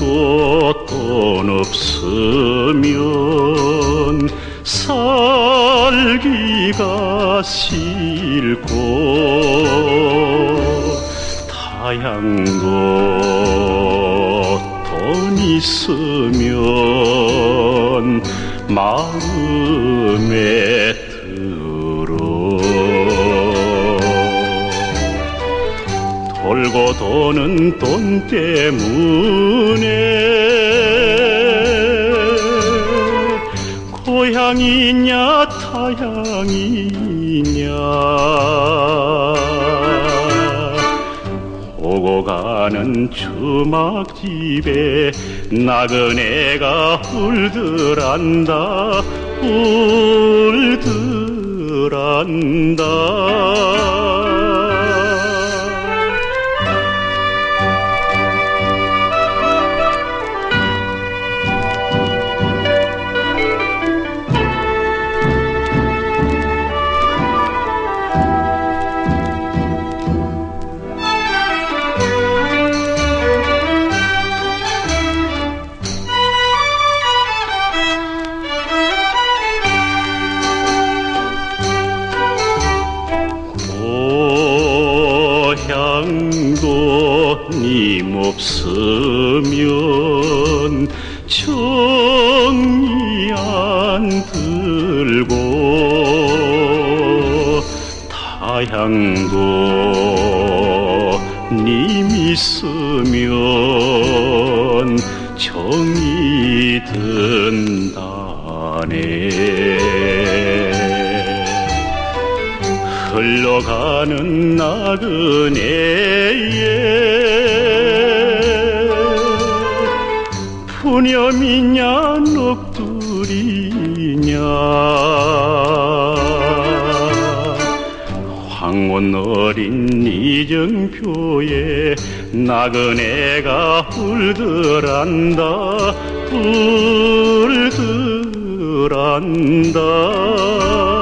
타향도 돈 없으면 살기가 싫고 타향도 돈 있으면 마음에 들어 돌고 도는 돈 때문에 고향이냐 타향이냐 오고 가는 주막집에 나그네가 울더란다 울더란다. 고향도 님 없으면 정이 안 들고 타향도 님 있으면 정이 든다네. 흘러가는 나그네에 푸념이냐 넋두리냐 황혼 어린 이정표에 나그네가 울더란다 울더란다.